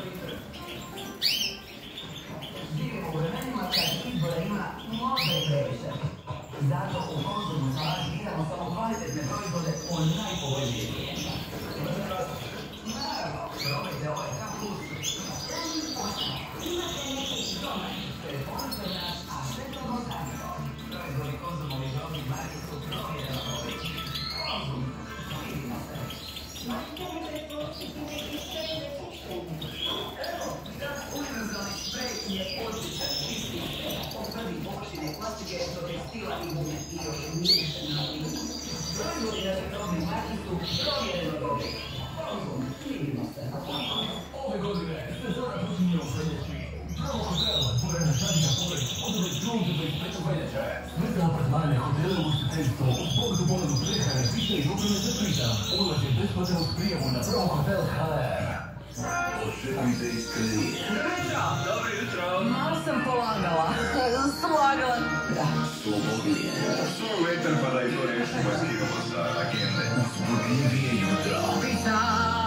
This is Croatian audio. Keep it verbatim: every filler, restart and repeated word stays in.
Živimo u vremenima kad izbora ima možda i previše. Zato u Konzumu Salaži biramo samo kvalitetne proizvode po najpovoljnijim cijenama. Naravno, probajte ovaj K plus. Imate neki domaći, prepoznate nas, a sve to botaniko. Proizvodi Konzumovi dobrih marki su provjereno dobri. Konzum, vidimo se. Evo, naš univerzalni sprej je odličan, čisti. Od prvih površine plastike do tekstila i gume i još ništa na limu. Proizvodi naših dobrih marki su provjereno dobri. Konzum, vidimo se. Ove godine sezona počinje u veljači. Prvo hotel, Povrena Šadija Povreć, odove drugi dvadeset trećeg veljače. Sve apartmane, hotele, ugostiteljstvo, uz bogatu ponudu prehrane, piće i opreme za turizam. Ulaz je besplatan uz prijavu na Prvo hotel H R. Ošepite iskreni. Dobro jutro. Malo sam polagala. Slagala. Da, slobodnije. Svoj vetar pa da i to rešimo, stigamo sa agende. Uzbudljivije jutro. Pisa.